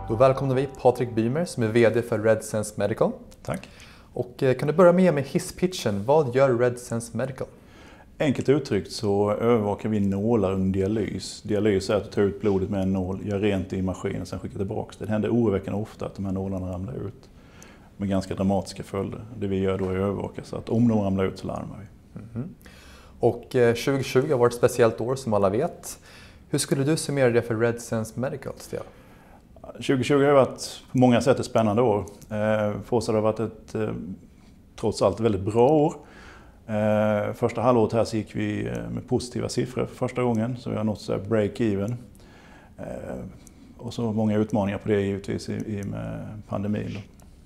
Då välkomnar vi Patrik Bymer som är VD för RedSense Medical. Tack. Och kan du börja med hisspitchen? Vad gör RedSense Medical? Enkelt uttryckt så övervakar vi nålar under dialys. Dialys är att ta ut blodet med en nål, göra rent i maskinen och sen skicka tillbaka det. Det händer oroväckande ofta att de här nålarna ramlar ut med ganska dramatiska följder. Det vi gör då är att övervaka så att om de ramlar ut så larmar vi. Och 2020 har varit ett speciellt år som alla vet. Hur skulle du summera det för RedSense Medicals del? 2020 har varit på många sätt ett spännande år. För oss har det varit ett trots allt väldigt bra år. Första halvåret här så gick vi med positiva siffror för första gången, så vi har nått break-even. Och så många utmaningar på det givetvis i med pandemin.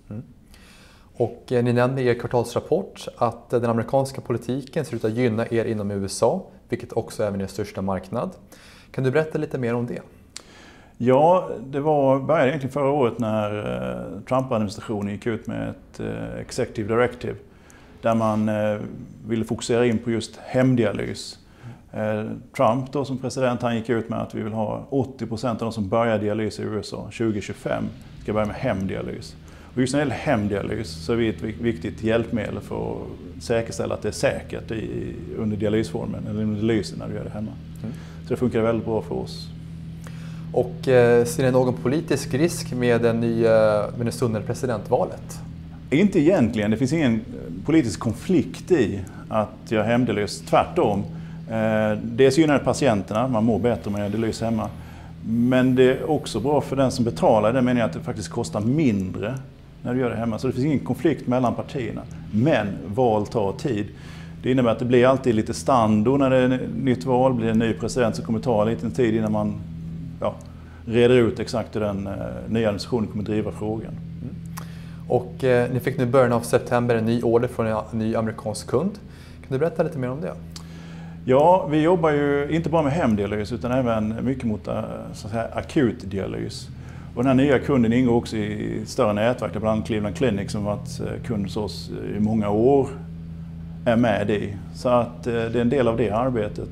Och ni nämnde i er kvartalsrapport att den amerikanska politiken ser ut att gynna er inom USA, vilket också är även er största marknad. Kan du berätta lite mer om det? Ja, det började egentligen förra året när Trump-administrationen gick ut med ett Executive Directive där man ville fokusera in på just hemdialys. Trump då som president, han gick ut med att vi vill ha 80% av de som börjar dialys i USA 2025 ska börja med hemdialys. Och just när det gäller hemdialys så är vi ett viktigt hjälpmedel för att säkerställa att det är säkert under dialysformen eller under dialysen när du gör det hemma. Så det funkar väldigt bra för oss. Och ser ni någon politisk risk med det stundande presidentvalet? Inte egentligen. Det finns ingen politisk konflikt i att göra hemdialys. Tvärtom. Dels gynnar det patienterna, man mår bättre med dialys hemma. Men det är också bra för den som betalar. Det menar jag att det faktiskt kostar mindre när du gör det hemma. Så det finns ingen konflikt mellan partierna. Men val tar tid. Det innebär att det blir alltid lite standard när det är ett nytt val. Blir det en ny president så kommer det ta lite tid innan man reder ut exakt hur den nya administrationen kommer driva frågan. Och ni fick nu början av september en ny order från en ny amerikansk kund. Kan du berätta lite mer om det? Ja, vi jobbar ju inte bara med hemdialys utan även mycket mot så att säga, akut dialys. Och den här nya kunden ingår också i större nätverk där bland annat Cleveland Clinic som varit kund hos oss i många år är med i. Så att det är en del av det arbetet.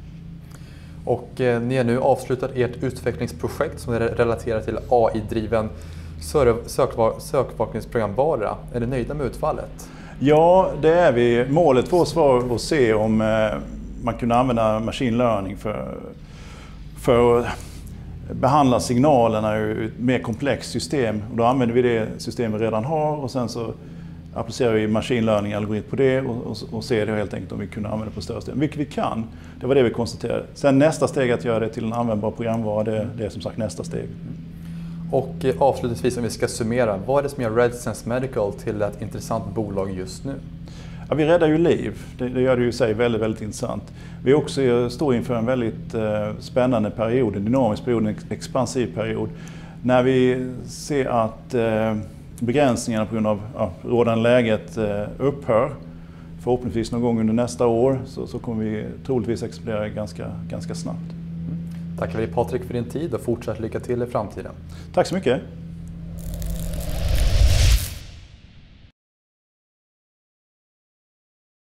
Och ni har nu avslutat ert utvecklingsprojekt som är relaterat till AI-driven sökvakningsprogramvara. Är ni nöjda med utfallet? Ja, det är vi. Målet för oss var att se om man kunde använda machine learning för att behandla signalerna ur ett mer komplext system. Och då använder vi det system vi redan har och sen så applicerar vi machine learning-algoritm på det och ser det helt enkelt om vi kunde använda det på större system. Vilket vi kan. Det var det vi konstaterade. Sen nästa steg att göra det till en användbar programvara, det är som sagt nästa steg. Och avslutningsvis om vi ska summera, vad är det som gör RedSense Medical till ett intressant bolag just nu? Ja, vi räddar ju liv. Det gör det ju i sig väldigt, väldigt intressant. Vi också står inför en väldigt spännande period, en dynamisk period, en expansiv period. När vi ser att begränsningarna på grund av rådande läget upphör, förhoppningsvis någon gång under nästa år, så kommer vi troligtvis expandera ganska snabbt. Tackar vi Patrik för din tid och fortsatt lycka till i framtiden. Tack så mycket.